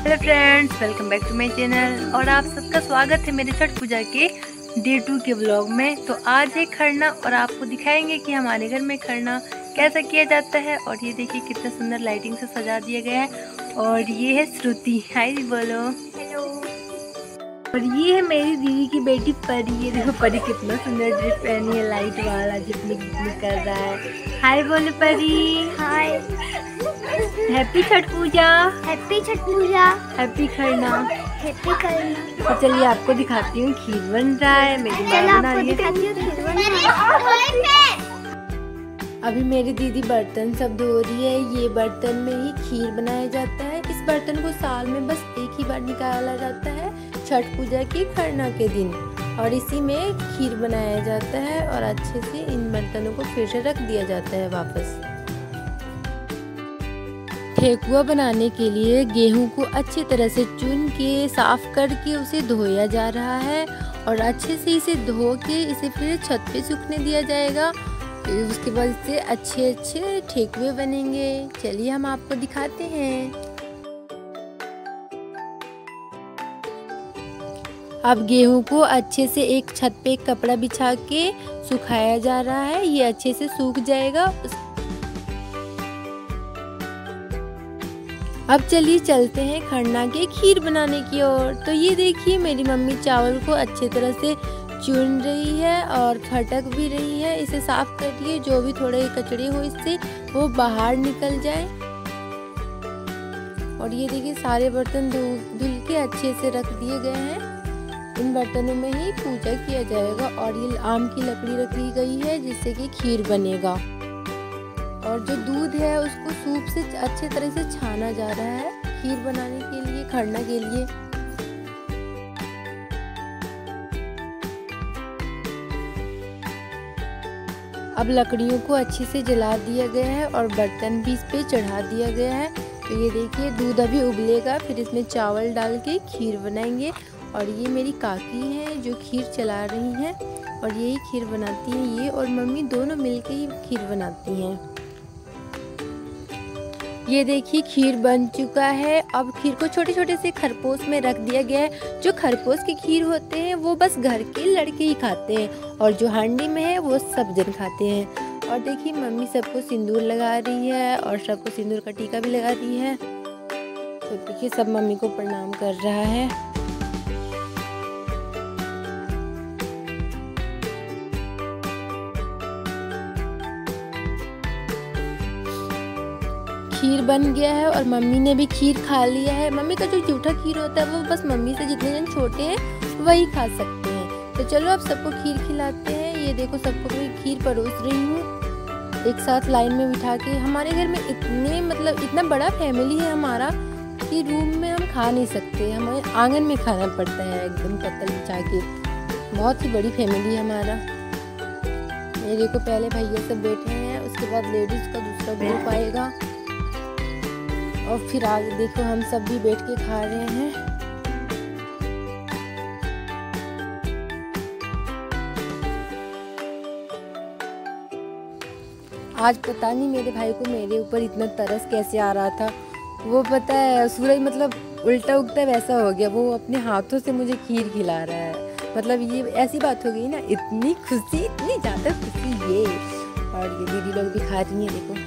Hello friends, welcome back to my channel और आप सबका स्वागत है मेरे छठ पूजा के डे 2 के व्लॉग में। तो आज है खरना और आपको दिखाएंगे कि हमारे घर में खरना कैसा किया जाता है। और ये देखिए कितना सुंदर लाइटिंग से सजा दिया गया है। और ये है श्रुति, हाय बोलो। हेलो। और ये है मेरी दीदी की बेटी परी। ये देखो परी कितना सुंदर ड्रेस पहनी है, लाइट वाला जितनी कर रहा है। हाय बोलो Pari. Hi. Happy Chhath Puja. Happy Chhath Puja. Happy Kharna. Happy Kharna. तो चलिए आपको दिखाती हूँ खीर बन रहा है, मेरी माँ बना रही है। अभी मेरी दीदी बर्तन सब धो रही है। ये बर्तन में ही खीर बनाया जाता है। इस बर्तन को साल में बस एक ही बार निकाला जाता है, छठ पूजा की खरना के दिन, और इसी में खीर बनाया जाता है। और अच्छे से इन बर्तनों को फिर से रख दिया जाता है वापस। ठेकुआ बनाने के लिए गेहूं को अच्छी तरह से चुन के साफ करके उसे धोया जा रहा है। और अच्छे से इसे धो के इसे फिर छत पे सूखने दिया जाएगा। उसके बाद इससे अच्छे अच्छे ठेकुए बनेंगे। चलिए हम आपको दिखाते हैं। अब गेहूं को अच्छे से एक छत पे एक कपड़ा बिछा के सुखाया जा रहा है। ये अच्छे से सूख जाएगा। अब चलिए चलते हैं खरना के खीर बनाने की ओर। तो ये देखिए मेरी मम्मी चावल को अच्छी तरह से चुन रही है और फटक भी रही है। इसे साफ कर रही है, जो भी थोड़े कचड़े हो इससे वो बाहर निकल जाए। और ये देखिए सारे बर्तन धुल के अच्छे से रख दिए गए हैं। इन बर्तनों में ही पूजा किया जाएगा। और ये आम की लकड़ी रखी गई है जिससे कि खीर बनेगा। और जो दूध है उसको सूप से अच्छे तरह से छाना जा रहा है खीर बनाने के लिए, खरना के लिए। अब लकड़ियों को अच्छे से जला दिया गया है और बर्तन भी इस पे चढ़ा दिया गया है। तो ये देखिए दूध अभी उबलेगा, फिर इसमें चावल डाल के खीर बनाएंगे। और ये मेरी काकी हैं जो खीर चला रही हैं और यही खीर बनाती हैं। ये और मम्मी दोनों मिलके ही खीर बनाती हैं। ये देखिए खीर बन चुका है। अब खीर को छोटे छोटे से खरपोश में रख दिया गया है। जो खरपोश के खीर होते हैं वो बस घर के लड़के ही खाते हैं, और जो हांडी में है वो सब जन खाते हैं। और देखिए मम्मी सबको सिंदूर लगा रही है और सबको सिंदूर का टीका भी लगा रही है। तो देखिए सब मम्मी को प्रणाम कर रहा है। खीर बन गया है और मम्मी ने भी खीर खा लिया है। मम्मी का जो जूठा खीर होता है वो बस मम्मी से जितने जन छोटे हैं वही खा सकते हैं। तो चलो अब सबको खीर खिलाते हैं। ये देखो सबको मैं खीर परोस रही हूँ एक साथ लाइन में बिठा के। हमारे घर में इतना बड़ा फैमिली है हमारा कि रूम में हम खा नहीं सकते, हमें आंगन में खाना पड़ता है एकदम पत्तल बिछा के। बहुत ही बड़ी फैमिली है हमारा। ये देखो पहले भैया सब बैठे हैं, उसके बाद लेडीज का दूसरा ग्रुप आएगा और फिर आगे देखो हम सब भी बैठ के खा रहे हैं। आज पता नहीं मेरे भाई को मेरे ऊपर इतना तरस कैसे आ रहा था। वो पता है सूरज उल्टा उगता वैसा हो गया। वो अपने हाथों से मुझे खीर खिला रहा है। ये ऐसी बात हो गई ना, इतनी खुशी, इतनी ज़्यादा खुशी ये। और ये दीदी लोग भी खा रही हैं देखो।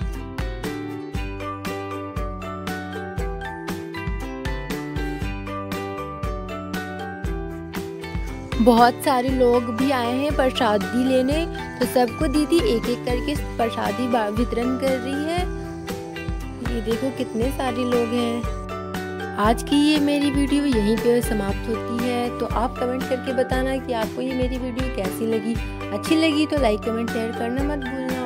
बहुत सारे लोग भी आए हैं प्रसादी लेने। तो सबको दीदी एक एक करके प्रसादी वितरण कर रही है। ये देखो कितने सारे लोग हैं। आज की ये मेरी वीडियो यहीं पे समाप्त होती है। तो आप कमेंट करके बताना कि आपको ये मेरी वीडियो कैसी लगी। अच्छी लगी तो लाइक कमेंट शेयर करना मत भूलना।